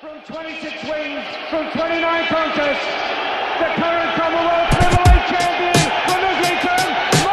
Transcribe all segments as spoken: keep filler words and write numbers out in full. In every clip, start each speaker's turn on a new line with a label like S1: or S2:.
S1: From twenty-six wins, from twenty-nine contests, the current Commonwealth middleweight champion from Islington,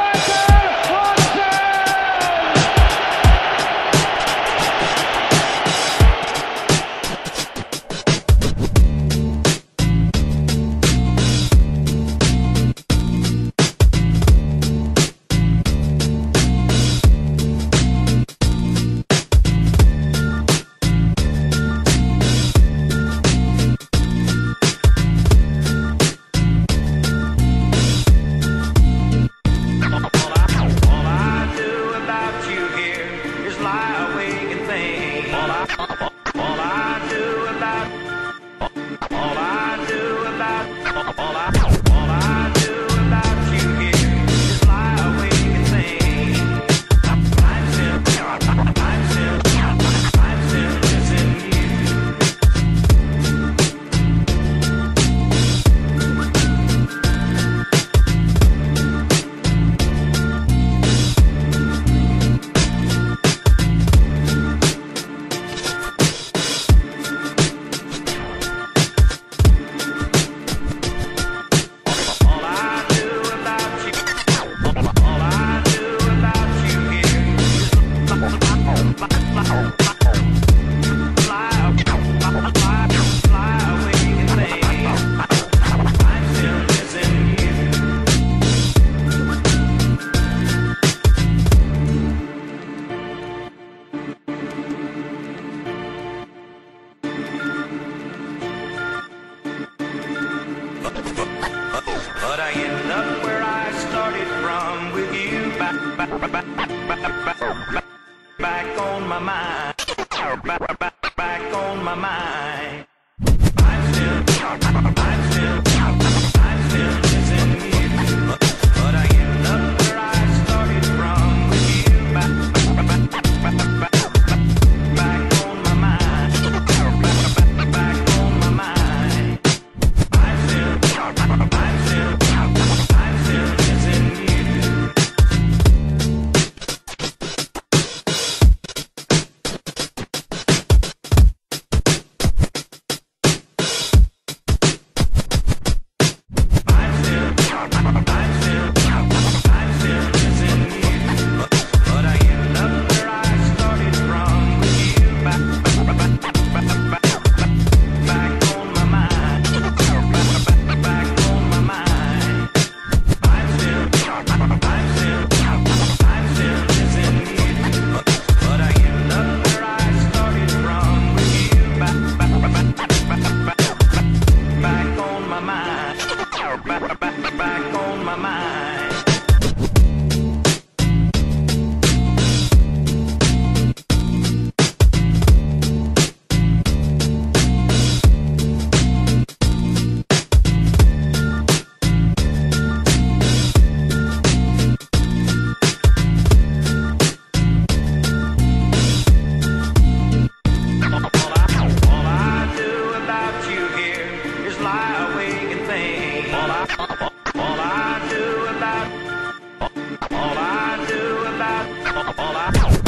S1: but I end up where I started from, with you back, back, back, back, back, back on my mind, back, back, back on my mind. I'm still, I'm still, I'm still missing you, but I end up where I started from, with you back, back, back, back, back, back on my mind, back, back, back on my mind. I'm still, I'm still. All I do about, all I do about, all I